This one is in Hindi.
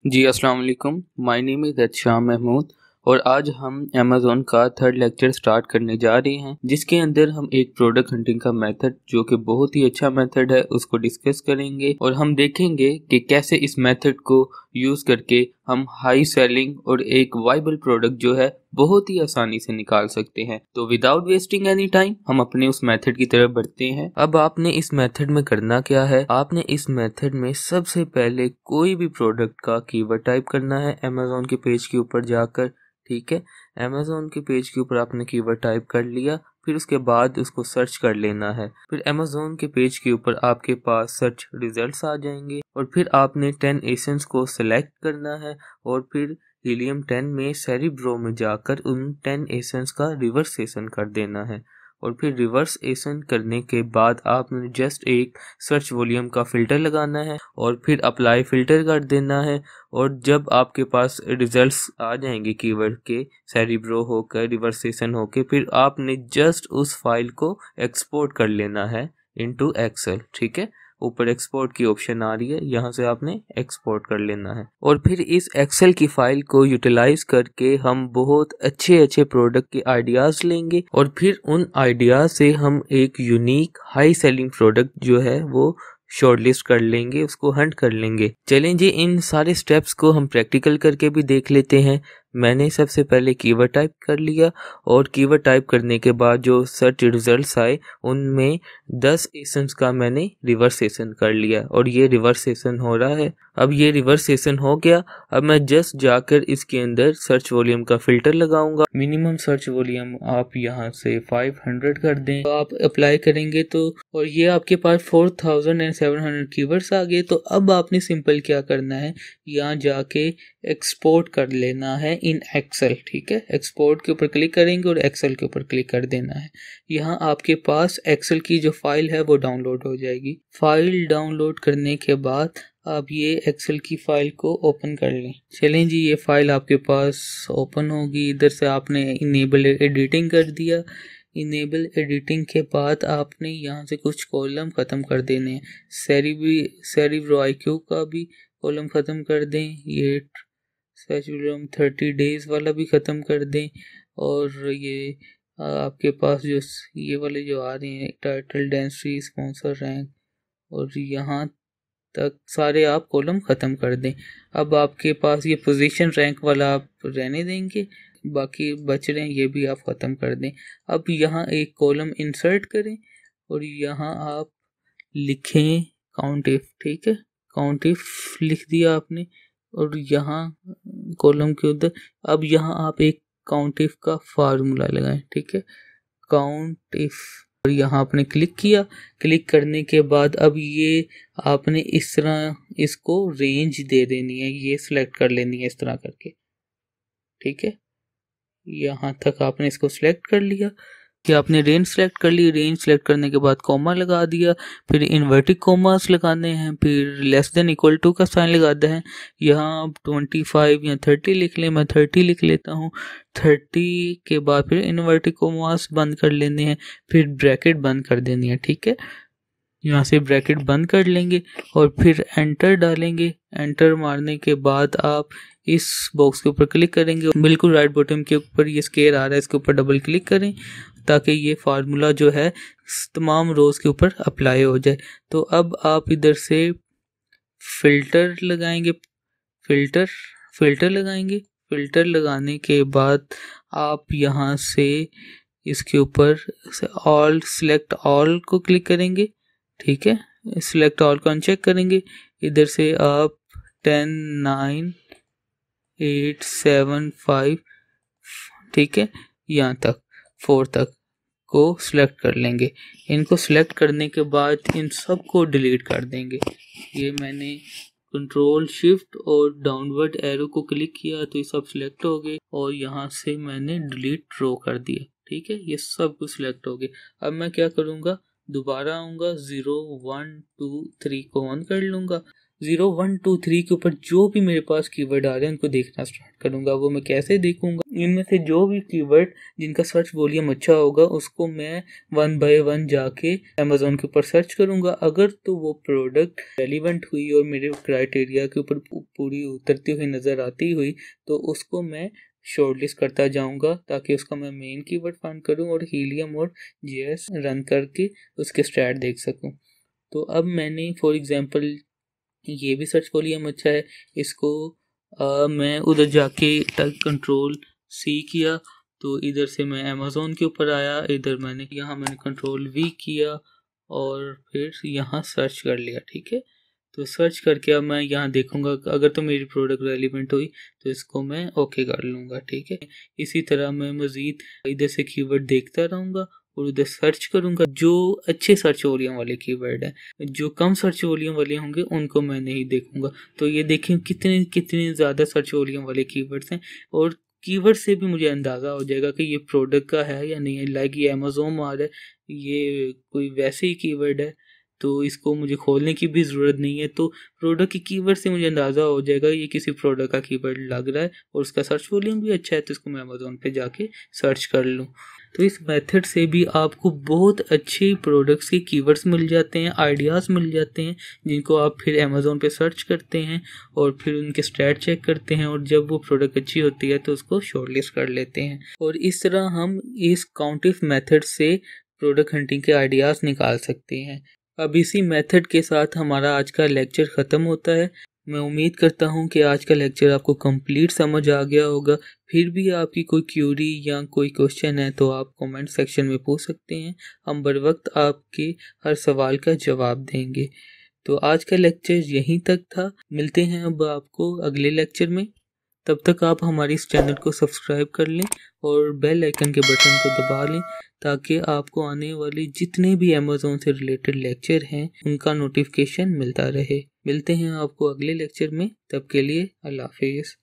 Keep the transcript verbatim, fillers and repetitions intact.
जी अस्सलाम वालेकुम। माय नेम इज़ शाम महमूद और आज हम अमेज़न का थर्ड लेक्चर स्टार्ट करने जा रहे हैं, जिसके अंदर हम एक प्रोडक्ट हंटिंग का मेथड जो कि बहुत ही अच्छा मेथड है उसको डिस्कस करेंगे और हम देखेंगे कि कैसे इस मेथड को यूज़ करके हम हाई सेलिंग और एक वाइबल प्रोडक्ट जो है बहुत ही आसानी से निकाल सकते हैं। तो विदाउट वेस्टिंग एनी टाइम हम अपने उस मेथड की तरफ बढ़ते हैं। अब आपने इस मेथड में करना क्या है, आपने इस मेथड में सबसे पहले कोई भी प्रोडक्ट का कीवर्ड टाइप करना है अमेज़न के पेज के ऊपर जाकर। ठीक है, अमेज़न के पेज के ऊपर आपने कीवर्ड टाइप कर लिया, फिर उसके बाद उसको सर्च कर लेना है। फिर अमेज़न के पेज के ऊपर आपके पास सर्च रिजल्ट्स आ जाएंगे और फिर आपने टेन एसेंस को सिलेक्ट करना है और फिर हीलियम टेन में सेरिब्रो में जाकर उन टेन एसेंस का रिवर्सेशन कर देना है और फिर रिवर्स एसन करने के बाद आपने जस्ट एक सर्च वॉल्यूम का फ़िल्टर लगाना है और फिर अप्लाई फ़िल्टर कर देना है। और जब आपके पास रिजल्ट्स आ जाएंगे कीवर्ड के सेरिब्रो होकर रिवर्सेशन होकर, फिर आपने जस्ट उस फाइल को एक्सपोर्ट कर लेना है इनटू एक्सेल। ठीक है, ऊपर एक्सपोर्ट की ऑप्शन आ रही है, यहाँ से आपने एक्सपोर्ट कर लेना है और फिर इस एक्सेल की फाइल को यूटिलाइज करके हम बहुत अच्छे अच्छे प्रोडक्ट के आइडियाज़ लेंगे और फिर उन आइडियाज़ से हम एक यूनिक हाई सेलिंग प्रोडक्ट जो है वो शॉर्टलिस्ट कर लेंगे, उसको हंट कर लेंगे। चलें जी, इन सारे स्टेप्स को हम प्रैक्टिकल करके भी देख लेते हैं। मैंने सबसे पहले कीवर्ड टाइप कर लिया और कीवर्ड टाइप करने के बाद जो सर्च रिजल्ट्स आए उनमें दस एसेंस का मैंने रिवर्सेशन कर लिया और ये रिवर्सेशन हो रहा है। अब ये रिवर्सेशन हो गया, अब मैं जस्ट जाकर इसके अंदर सर्च वॉल्यूम का फिल्टर लगाऊंगा। मिनिमम सर्च वॉल्यूम आप यहाँ से पाँच सौ कर दें, तो आप अप्लाई करेंगे तो और ये आपके पास चार हज़ार सात सौ कीवर्ड्स आ गए। तो अब आपने सिंपल क्या करना है, यहाँ जाके एक्सपोर्ट कर लेना है इन एक्सेल। ठीक है, एक्सपोर्ट के ऊपर क्लिक करेंगे और एक्सेल के ऊपर क्लिक कर देना है। यहाँ आपके पास एक्सेल की जो फाइल है वो डाउनलोड हो जाएगी। फाइल डाउनलोड करने के बाद आप ये एक्सेल की फाइल को ओपन कर लें। चलें जी, ये फाइल आपके पास ओपन होगी। इधर से आपने इनेबल एडिटिंग कर दिया। इनेबल एडिटिंग के बाद आपने यहाँ से कुछ कॉलम ख़त्म कर देने हैं। सेरिबी सेरिब्रो आई क्यू का भी कॉलम ख़त्म कर दें, ये सेचुरम थर्टी डेज वाला भी ख़त्म कर दें और ये आपके पास जो ये वाले जो आ रहे हैं टाइटल डेंसिटी स्पॉन्सर रैंक और यहाँ तक सारे आप कॉलम ख़त्म कर दें। अब आपके पास ये पोजीशन रैंक वाला आप रहने देंगे, बाकी बच रहे हैं ये भी आप ख़त्म कर दें। अब यहाँ एक कॉलम इंसर्ट करें और यहाँ आप लिखें काउंट इफ। ठीक है, काउंट इफ लिख दिया आपने और यहाँ कॉलम के उधर अब यहाँ आप एक काउंट इफ का फार्मूला लगाएं। ठीक है, काउंट इफ और यहाँ आपने क्लिक किया। क्लिक करने के बाद अब ये आपने इस तरह इसको रेंज दे देनी है, ये सिलेक्ट कर लेनी है इस तरह करके। ठीक है, यहाँ तक आपने इसको सिलेक्ट कर लिया कि आपने रेंज सेलेक्ट कर ली। रेंज सेलेक्ट करने के बाद कॉमा लगा दिया, फिर इन्वर्टेड कॉमास लगाने हैं, फिर लेस देन इक्वल टू का साइन लगाते हैं। यहाँ आप पच्चीस या तीस लिख लें, मैं तीस लिख लेता हूँ। तीस के बाद फिर इन्वर्टेड कॉमास बंद कर लेने हैं, फिर ब्रैकेट बंद कर देनी है। ठीक है, यहाँ से ब्रैकेट बंद कर लेंगे और फिर एंटर डालेंगे। एंटर मारने के बाद आप इस बॉक्स के ऊपर क्लिक करेंगे, बिल्कुल राइट बॉटम के ऊपर ये स्केयर आ रहा है, इसके ऊपर डबल क्लिक करें ताकि ये फार्मूला जो है तमाम रोज के ऊपर अप्लाई हो जाए। तो अब आप इधर से फिल्टर लगाएंगे, फिल्टर फिल्टर लगाएंगे। फिल्टर लगाने के बाद आप यहाँ से इसके ऊपर ऑल सिलेक्ट ऑल को क्लिक करेंगे। ठीक है, सिलेक्ट ऑल को अनचेक करेंगे। इधर से आप ten nine eight seven five ठीक है यहाँ तक फोर तक को सिलेक्ट कर लेंगे। इनको सिलेक्ट करने के बाद इन सब को डिलीट कर देंगे। ये मैंने कंट्रोल शिफ्ट और डाउनवर्ड एरो को क्लिक किया तो ये सब सिलेक्ट हो गए और यहाँ से मैंने डिलीट रो कर दिया। ठीक है, ये सब कुछ सिलेक्ट हो गए। अब मैं क्या करूँगा, दोबारा आऊँगा, ज़ीरो वन टू थ्री को ऑन कर लूँगा। जीरो वन टू थ्री के ऊपर जो भी मेरे पास कीवर्ड आ रहे हैं उनको देखना स्टार्ट करूंगा। वो मैं कैसे देखूंगा, इनमें से जो भी कीवर्ड जिनका सर्च वॉल्यूम अच्छा होगा उसको मैं वन बाय वन जाके अमेजोन के ऊपर सर्च करूंगा। अगर तो वो प्रोडक्ट रेलिवेंट हुई और मेरे क्राइटेरिया के ऊपर पूरी उतरती हुई नज़र आती हुई तो उसको मैं शॉर्टलिस्ट करता जाऊंगा ताकि उसका मैं मेन कीवर्ड फाइंड करूं और हीलियम और जीएस रन करके उसके स्टैट देख सकूं। तो अब मैंने फॉर एग्जांपल ये भी सर्च वॉल्यूम अच्छा है, इसको आ, मैं उधर जाके टच कंट्रोल सी किया तो इधर से मैं अमेज़ोन के ऊपर आया, इधर मैंने यहाँ मैंने कंट्रोल वी किया और फिर यहाँ सर्च कर लिया। ठीक है, तो सर्च करके अब मैं यहाँ देखूंगा अगर तो मेरी प्रोडक्ट रेलिवेंट हुई तो इसको मैं ओके कर लूँगा। ठीक है, इसी तरह मैं मज़ीद इधर से कीवर्ड देखता रहूँगा और उधर सर्च करूँगा जो अच्छे सर्च वॉल्यूम वाले कीवर्ड हैं। जो कम सर्च वॉल्यूम वाले होंगे उनको मैं नहीं देखूँगा। तो ये देखें कितने कितने ज़्यादा सर्च वॉल्यूम वाले कीवर्ड्स हैं और कीवर्ड से भी मुझे अंदाज़ा हो जाएगा कि ये प्रोडक्ट का है या नहीं है। लाइक ये अमेज़ोन आ रहा है, ये कोई वैसे ही कीवर्ड है तो इसको मुझे खोलने की भी ज़रूरत नहीं है। तो प्रोडक्ट के कीवर्ड से मुझे अंदाज़ा हो जाएगा ये किसी प्रोडक्ट का कीवर्ड लग रहा है और उसका सर्च वॉल्यूम भी अच्छा है तो इसको मैं अमेज़ोन पे जाके सर्च कर लूँ। तो इस मेथड से भी आपको बहुत अच्छे प्रोडक्ट्स के कीवर्ड्स मिल जाते हैं, आइडियाज़ मिल जाते हैं जिनको आप फिर अमेज़ोन पे सर्च करते हैं और फिर उनके स्टैट चेक करते हैं और जब वो प्रोडक्ट अच्छी होती है तो उसको शॉर्टलिस्ट कर लेते हैं। और इस तरह हम इस काउंटिफ मेथड से प्रोडक्ट हंटिंग के आइडियाज़ निकाल सकते हैं। अब इसी मेथड के साथ हमारा आज का लेक्चर ख़त्म होता है। मैं उम्मीद करता हूँ कि आज का लेक्चर आपको कंप्लीट समझ आ गया होगा। फिर भी आपकी कोई क्यूरी या कोई क्वेश्चन है तो आप कमेंट सेक्शन में पूछ सकते हैं, हम बर वक्त आपके हर सवाल का जवाब देंगे। तो आज का लेक्चर यहीं तक था, मिलते हैं अब आपको अगले लेक्चर में। तब तक आप हमारे इस चैनल को सब्सक्राइब कर लें और बेल आइकन के बटन को दबा लें ताकि आपको आने वाले जितने भी अमेज़ोन से रिलेटेड लेक्चर हैं उनका नोटिफिकेशन मिलता रहे। मिलते हैं आपको अगले लेक्चर में, तब के लिए अल्लाह हाफिज़।